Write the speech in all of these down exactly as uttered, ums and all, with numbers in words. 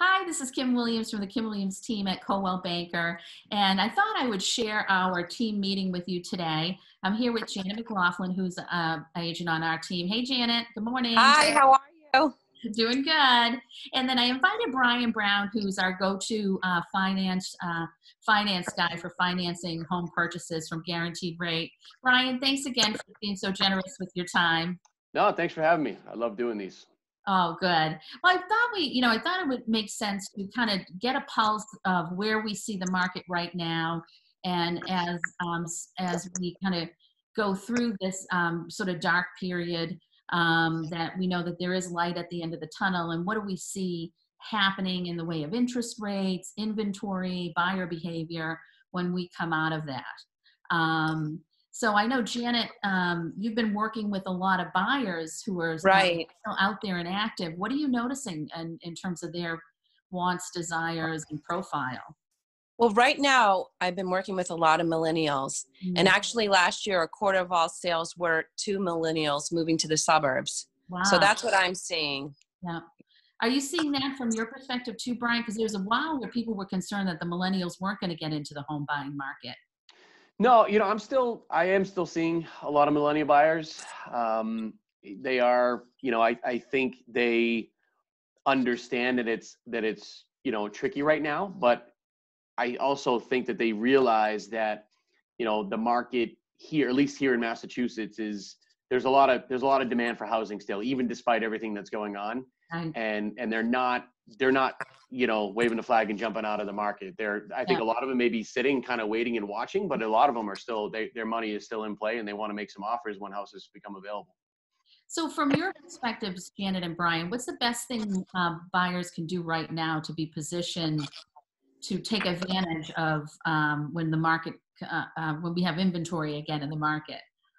Hi, this is Kim Williams from the Kim Williams team at Coldwell Banker, and I thought I would share our team meeting with you today. I'm here with Janet McLaughlin, who's an agent on our team. Hey, Janet. Good morning. Hi, how are you? Doing good. And then I invited Brian Brown, who's our go-to uh, finance uh, finance guy for financing home purchases from Guaranteed Rate. Brian, thanks again for being so generous with your time. No, thanks for having me. I love doing these. Oh, good. Well, I thought we, you know, I thought it would make sense to kind of get a pulse of where we see the market right now, and as um, as we kind of go through this um, sort of dark period, um, that we know that there is light at the end of the tunnel, and what do we see happening in the way of interest rates, inventory, buyer behavior when we come out of that. Um, So I know, Janet, um, you've been working with a lot of buyers who are Right. still out there and active. What are you noticing in, in terms of their wants, desires, and profile? Well, right now, I've been working with a lot of millennials. Mm. And actually, last year, a quarter of all sales were to millennials moving to the suburbs. Wow. So that's what I'm seeing. Yeah. Are you seeing that from your perspective too, Brian? Because there was a while where people were concerned that the millennials weren't going to get into the home buying market. No, you know, I'm still, I am still seeing a lot of millennial buyers. Um, they are, you know, I, I think they understand that it's, that it's, you know, tricky right now, but I also think that they realize that, you know, the market here, at least here in Massachusetts, is there's a lot of, there's a lot of demand for housing still, even despite everything that's going on. Right. And, and they're not, they're not, you know, waving the flag and jumping out of the market. They're, I think Yeah. a lot of them may be sitting, kind of waiting and watching, but a lot of them are still, they, their money is still in play and they want to make some offers when houses become available. So from your perspectives, Janet and Brian, what's the best thing um, buyers can do right now to be positioned to take advantage of um, when the market, uh, uh, when we have inventory again in the market?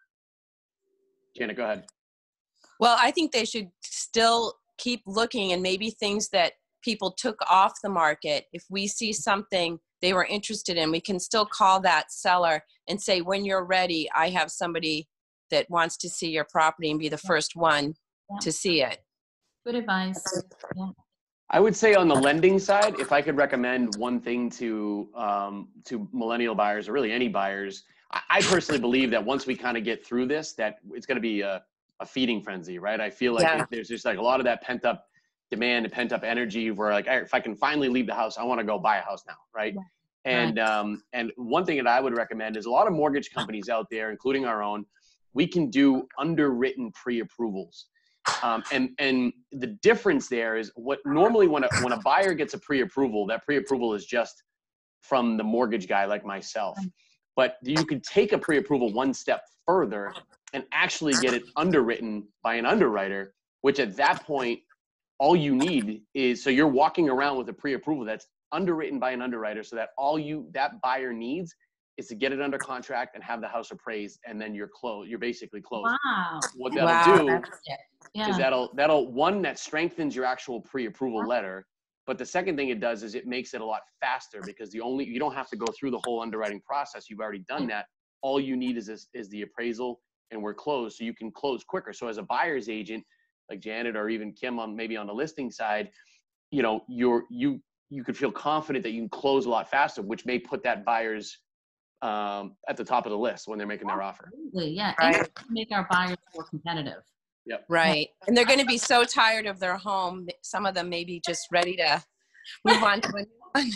Janet, go ahead. Well, I think they should still keep looking, and maybe things that people took off the market. If we see something they were interested in, we can still call that seller and say, when you're ready, I have somebody that wants to see your property, and be the first one Yeah. to see it. Good advice. Yeah. I would say on the lending side, if I could recommend one thing to um, to millennial buyers, or really any buyers, I, I personally believe that once we kind of get through this, that it's going to be a, a feeding frenzy, right? I feel like Yeah. it, there's just like a lot of that pent up demand and pent up energy where like, if I can finally leave the house, I want to go buy a house now, right? Yeah. And Right. um, and one thing that I would recommend is a lot of mortgage companies out there, including our own, we can do underwritten pre-approvals. Um, and and the difference there is what normally when a when a buyer gets a pre-approval, that pre-approval is just from the mortgage guy like myself. But you could take a pre-approval one step further and actually get it underwritten by an underwriter, which at that point, all you need is, so you're walking around with a pre-approval that's underwritten by an underwriter, so that all you, that buyer needs is to get it under contract and have the house appraised, and then you're closed. You're basically closed. Wow. What that'll Wow, do that's Yeah. is that'll, that'll, one, that strengthens your actual pre-approval letter. But the second thing it does is it makes it a lot faster, because the only, you don't have to go through the whole underwriting process. You've already done that. All you need is this, is the appraisal, and we're closed. So you can close quicker. So as a buyer's agent, like Janet or even Kim on maybe on the listing side, you know, you're, you, you could feel confident that you can close a lot faster, which may put that buyer's um, at the top of the list when they're making their offer. Absolutely. Yeah. Right. And make our buyers more competitive. Yep. right. And they're going to be so tired of their home. Some of them may be just ready to move on to a new one.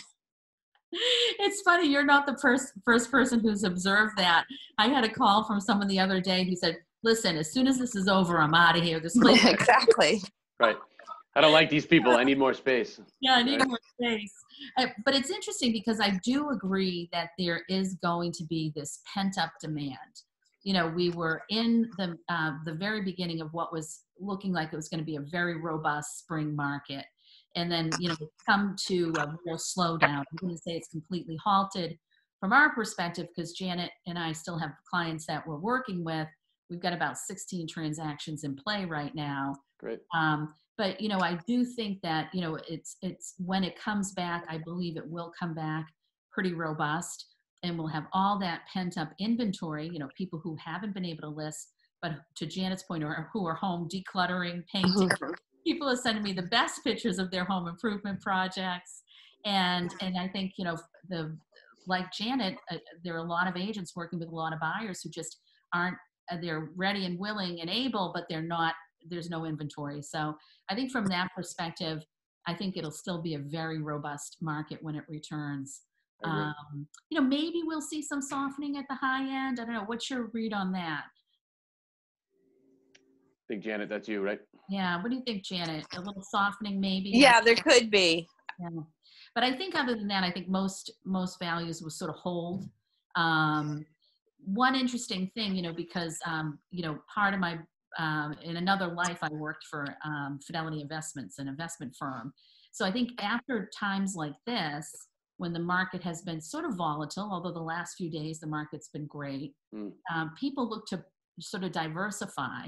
It's funny, you're not the first first person who's observed that. I had a call from someone the other day who said, listen, as soon as this is over, I'm out of here. This place. Exactly. Right. I don't like these people. I need more space. Yeah, I need Right. more space. Uh, but it's interesting because I do agree that there is going to be this pent up demand. You know, we were in the uh, the very beginning of what was looking like it was going to be a very robust spring market. And then, you know, it's come to a real slowdown. I'm going to say it's completely halted from our perspective, because Janet and I still have clients that we're working with. We've got about sixteen transactions in play right now. Great. Um, but, you know, I do think that, you know, it's, it's when it comes back, I believe it will come back pretty robust, and we'll have all that pent up inventory, you know, people who haven't been able to list, but to Janet's point, or who are home decluttering, painting, Mhm. people are sending me the best pictures of their home improvement projects. And, and I think, you know, the, like Janet, uh, there are a lot of agents working with a lot of buyers who just aren't, uh, they're ready and willing and able, but they're not, there's no inventory. So I think from that perspective, I think it'll still be a very robust market when it returns. Um, you know, maybe we'll see some softening at the high end. I don't know. What's your read on that? I think, Janet, that's you, right? Yeah. What do you think, Janet? A little softening maybe? Yeah, there could be. Yeah. But I think other than that, I think most, most values will sort of hold. Um, one interesting thing, you know, because, um, you know, part of my, um, in another life, I worked for um, Fidelity Investments, an investment firm. So I think after times like this, when the market has been sort of volatile, although the last few days the market's been great, mm. um, people look to sort of diversify.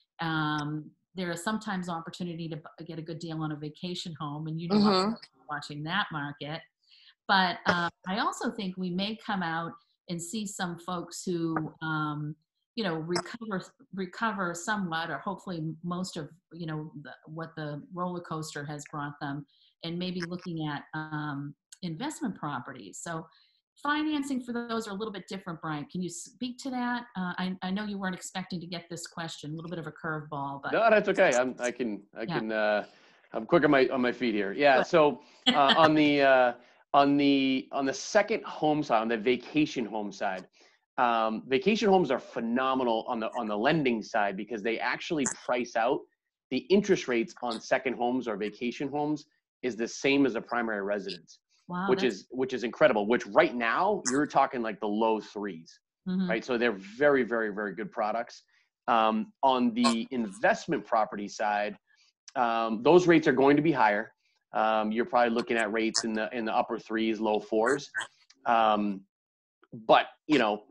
Um, there is sometimes opportunity to get a good deal on a vacation home, and you know, mm-hmm. watching that market. But uh, I also think we may come out and see some folks who, um, you know, recover recover somewhat, or hopefully most of, you know, the, what the roller coaster has brought them, and maybe looking at um, investment properties. So financing for those are a little bit different. Brian, can you speak to that? Uh, I, I know you weren't expecting to get this question, a little bit of a curveball, but no, that's okay. I'm, I can, I yeah. can, uh, I'm quick on my, on my feet here. Yeah. So uh, on the, uh, on the, on the second home side, on the vacation home side, um, vacation homes are phenomenal on the, on the lending side, because they actually price out the interest rates on second homes or vacation homes is the same as a primary residence. Wow, which is which is incredible, which right now you're talking like the low threes, mm-hmm. right? So they're very, very, very good products. Um, on the investment property side, um, those rates are going to be higher. Um, you're probably looking at rates in the in the upper threes, low fours. Um, but you know,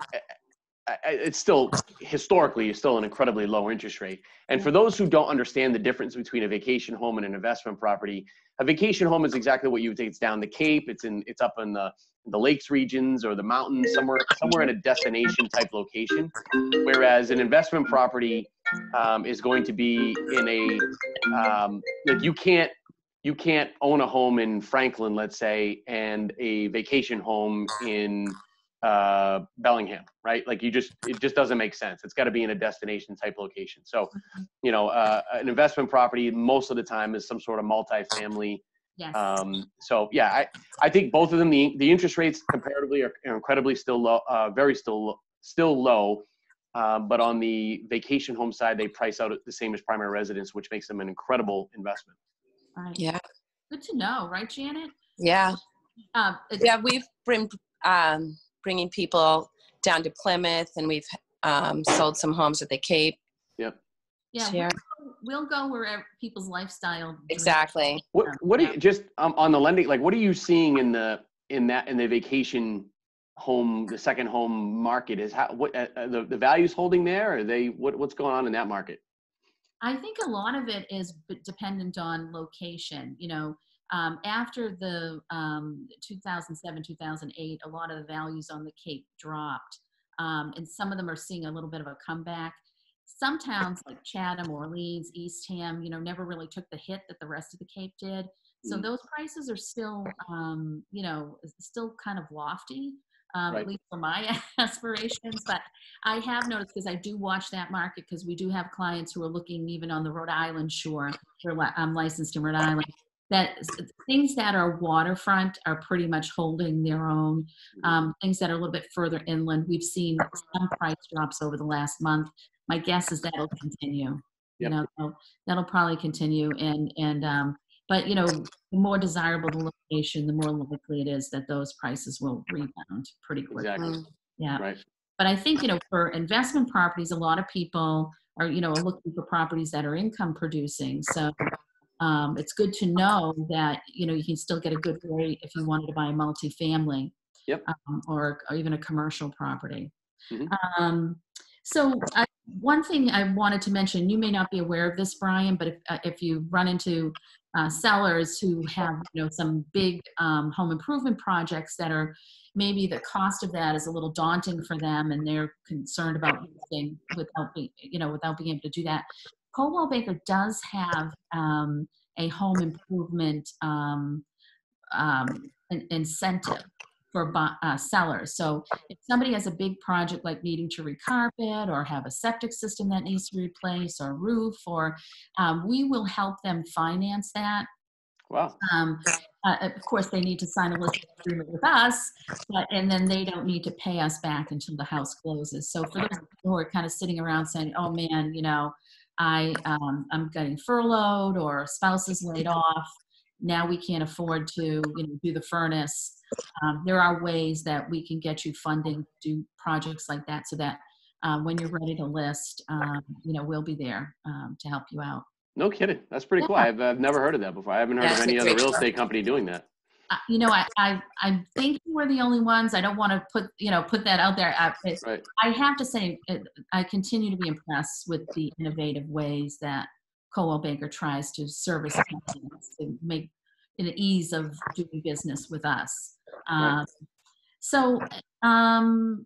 it's still historically it's still an incredibly low interest rate. And for those who don't understand the difference between a vacation home and an investment property, a vacation home is exactly what you would think. It's down the Cape. It's in. It's up in the the lakes regions or the mountains, somewhere somewhere in a destination type location. Whereas an investment property um, is going to be in a um, like you can't you can't own a home in Franklin, let's say, and a vacation home in uh, Bellingham, right? Like you just, it just doesn't make sense. It's got to be in a destination type location. So, you know, uh, an investment property most of the time is some sort of multifamily. Yes. Um, so yeah, I, I think both of them, the, the interest rates comparatively are, are incredibly still low, uh, very still, still low. Um, but on the vacation home side, they price out the same as primary residence, which makes them an incredible investment. Right. Yeah. Good to know, right, Janet? Yeah. Uh, yeah, we've been um, bringing people down to Plymouth, and we've um, sold some homes at the Cape. Yep. Yeah, we'll go, we'll go wherever people's lifestyle. Exactly. What What do you just um, on the lending? Like, what are you seeing in the in that in the vacation home, the second home market? Is how what uh, the the values holding there? Are they what what's going on in that market? I think a lot of it is dependent on location. You know, um, after the um, two thousand seven, two thousand eight, a lot of the values on the Cape dropped. Um, and some of them are seeing a little bit of a comeback. Some towns like Chatham, Orleans, Eastham, you know, never really took the hit that the rest of the Cape did. So mm. those prices are still, um, you know, still kind of lofty. Um, right. At least for my aspirations, but I have noticed, because I do watch that market, because we do have clients who are looking even on the Rhode Island shore. I'm licensed in Rhode Island. That things that are waterfront are pretty much holding their own. Um, things that are a little bit further inland, we've seen some price drops over the last month. My guess is that'll continue. Yep. You know, that'll, that'll probably continue, and and um, but you know, the more desirable the location, the more likely it is that those prices will rebound pretty quickly. Exactly. Yeah. Right. But I think, you know, for investment properties, a lot of people are, you know, looking for properties that are income producing. So um, it's good to know that, you know, you can still get a good rate if you wanted to buy a multifamily. Yep. um, or, or even a commercial property. Mm-hmm. Um, so I, one thing I wanted to mention, you may not be aware of this, Brian, but if, uh, if you run into uh, sellers who have, you know, some big um, home improvement projects that are, maybe the cost of that is a little daunting for them, and they're concerned about moving without being, you know, without being able to do that. Coldwell Banker does have um, a home improvement um, um, an incentive for bu- uh, sellers. So if somebody has a big project like needing to recarpet or have a septic system that needs to replace or roof, or um, we will help them finance that. Wow. Um, uh, of course, they need to sign a listing agreement with us, but and then they don't need to pay us back until the house closes. So for those people who are kind of sitting around saying, "Oh man, you know, I um, I'm getting furloughed or spouse is laid off, now we can't afford to you know do the furnace." Um, there are ways that we can get you funding to do projects like that, so that um, when you're ready to list, um, you know, we'll be there um, to help you out. No kidding. That's pretty cool. Yeah. I've, I've never heard of that before. I haven't heard Yeah, of it's a any other great real book. estate company doing that. Uh, you know, I, I, I think we're the only ones. I don't want to put, you know, put that out there. I, it, Right. I have to say, it, I continue to be impressed with the innovative ways that Coldwell Banker tries to service customers to make it an ease of doing business with us. Right. Um, so, um,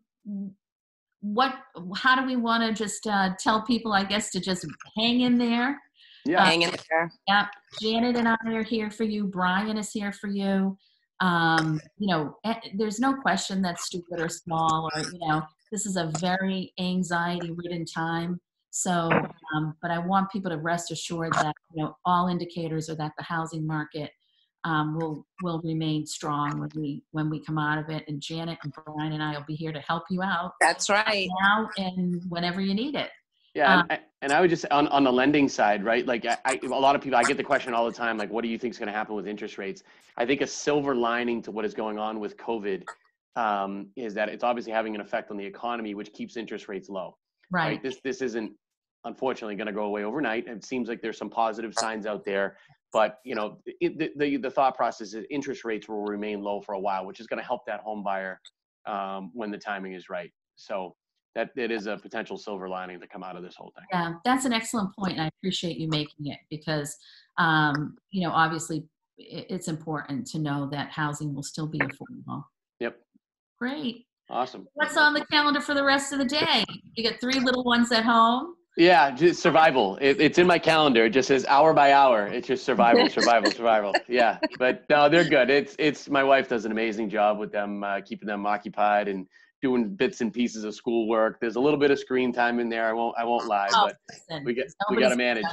what, how do we want to just uh, tell people, I guess, to just hang in there? Yeah. Uh, Hang in there. Yeah, Janet and I are here for you. Brian is here for you. Um, you know, eh, there's no question that stupid or small, or you know, this is a very anxiety-ridden time. So, um, but I want people to rest assured that you know all indicators are that the housing market um, will will remain strong when we when we come out of it. And Janet and Brian and I will be here to help you out That's right. now and whenever you need it. Yeah, Um, and, and I would just on, on the lending side, right? Like I, I, a lot of people, I get the question all the time, like, what do you think is going to happen with interest rates? I think a silver lining to what is going on with COVID um, is that it's obviously having an effect on the economy, which keeps interest rates low. right. Right. This this isn't unfortunately going to go away overnight. It seems like there's some positive signs out there, but you know, it, the, the the thought process is interest rates will remain low for a while, which is going to help that home buyer um, when the timing is right. So. That it is a potential silver lining to come out of this whole thing. Yeah, that's an excellent point, and I appreciate you making it because, um, you know, obviously it's important to know that housing will still be affordable. Yep. Great. Awesome. What's on the calendar for the rest of the day? You got three little ones at home? Yeah, just survival. It, it's in my calendar. It just says hour by hour. It's just survival, survival, survival. Yeah, but no, they're good. It's it's my wife does an amazing job with them, uh, keeping them occupied and doing bits and pieces of schoolwork. There's a little bit of screen time in there. I won't I won't lie, Oh, but listen, we get we nobody's got to manage.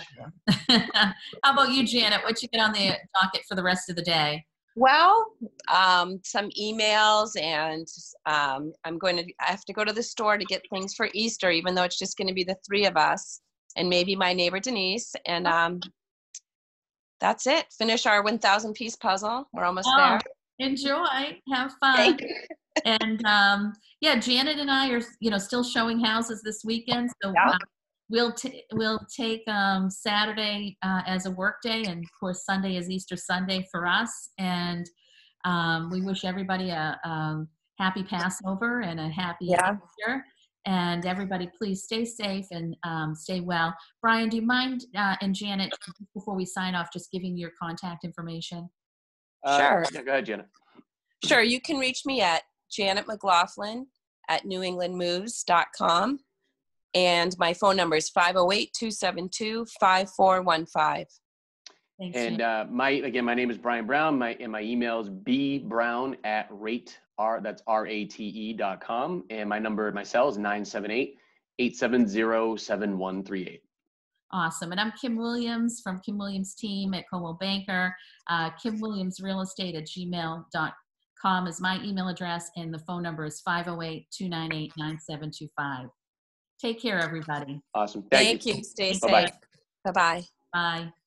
How about you, Janet? What you get on the docket for the rest of the day? Well, um, some emails, and um, I'm going to, I have to go to the store to get things for Easter, even though it's just going to be the three of us and maybe my neighbor Denise. And um, that's it. Finish our one thousand piece puzzle. We're almost Oh, there. enjoy, have fun. Thank you. And um, yeah, Janet and I are, you know, still showing houses this weekend. So Yeah. uh, we'll t- we'll take um, Saturday uh, as a work day, and of course Sunday is Easter Sunday for us. And um, we wish everybody a, um happy Passover and a happy Yeah. Easter. And everybody, please stay safe and um, stay well. Brian, do you mind, uh, and Janet, before we sign off, just giving your contact information? Uh, Sure. Yeah, go ahead, Jenna. Sure. You can reach me at Janet McLaughlin at new england moves dot com. And my phone number is five oh eight, two seven two, five four one five. Thanks, And Janet. uh, my again, my name is Brian Brown. My and my email is bbrown at rate r that's r a t e dot com. And my number, my cell is nine seven eight, eight seven zero, seven one three eight. Awesome. And I'm Kim Williams from Kim Williams team at Coldwell Banker. Uh, Kim Williams Real Estate at gmail dot com is my email address, and the phone number is five oh eight, two nine eight, nine seven two five. Take care, everybody. Awesome. Thank, Thank you. Stay Bye-bye. safe. Bye-bye. Bye.